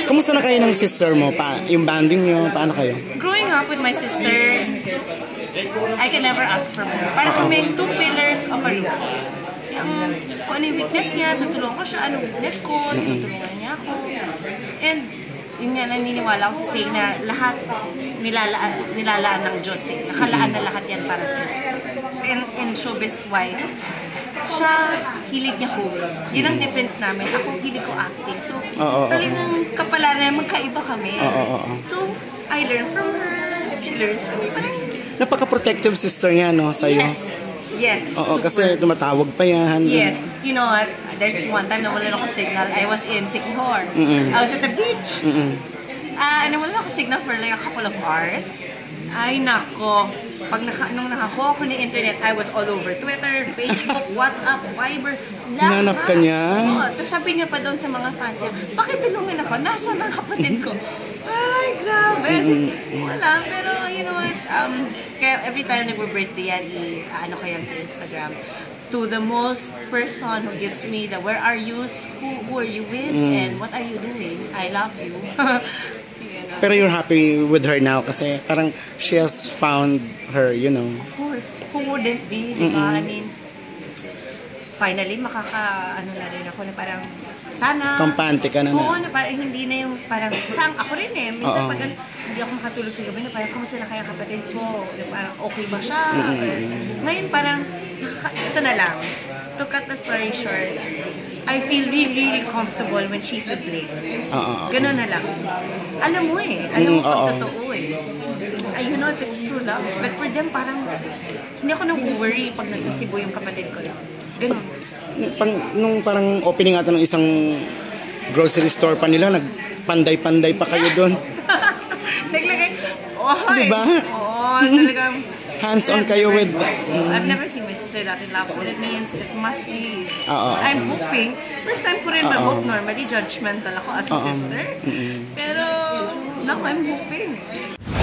Kamusta na kayo ng sister mo? Yung banding nyo, paano kayo? Growing up with my sister, I can never ask for more. Parang kami two pillars of a roof. Kung ano yung weakness niya, tutulungan ko siya. Ano weakness ko, tutulungan niya ako. And yun nga, naniniwala ako sa saying na lahat nilalaan ng Diyos eh. Nakalaan na lahat yan para sa in showbiz-wise. Siya, hilig niya host. Yun ang difference namin. Ako, hilig ko acting. So, talagang kapalaran, magkaiba kami. So, I learn from her. She learns from me. Parang, napaka-protective sister niya, no, sa'yo. yes. Yes. Oo, kasi tumatawag pa yan. Yes. You know what? There's one time nawalan ako signal. I was in Sikihor. I was at the beach. Nawalan ako signal for like a couple of hours. Ay, nako. Nung nakakuha ko ng internet, I was all over Twitter, Facebook, WhatsApp, Viber. Nanap ka niya? Oo. Tapos sabi niya pa doon sa mga fans niya, pakitulungan ako. Nasaan ang kapatid ko? Ay, grabe. Wala. Pero, you know what? Kaya every time nag-birthday yan, ano ko yan sa Instagram, to the most person who gives me the where are you, who are you with, and what are you doing? I love you. Pero you're happy with her now kasi parang she has found her, you know. Of course. Who wouldn't be, diba? I mean, finally, ano na rin ako na parang, sana. Kampante ka na na. Oo, na parang hindi na yung parang, ako rin eh. Minsan pag hindi ako makatulog sa gabi na parang, kumusta na kaya kapatid ko? Na parang, okay ba siya? Ngayon parang, ito na lang. To cut the story short, I feel really, really comfortable when she's with Blake. Ganun na lang. Alam mo eh. Alam mo kung totoo eh. You know if it's true love. But for them, parang, hindi ako nag-worry pag nasa Cebu yung kapatid ko lang. Ganun. Nung parang opening ata ng isang grocery store pa nila, nagpanday-panday pa kayo doon. Naglagay, diba? Oo, talagang, hands-on kayo with... I've never seen my sister that in love, so that means it must be... I'm hoping. First time ko rin mag-hope. Normally, judgmental ako as a sister. Pero, now I'm hoping.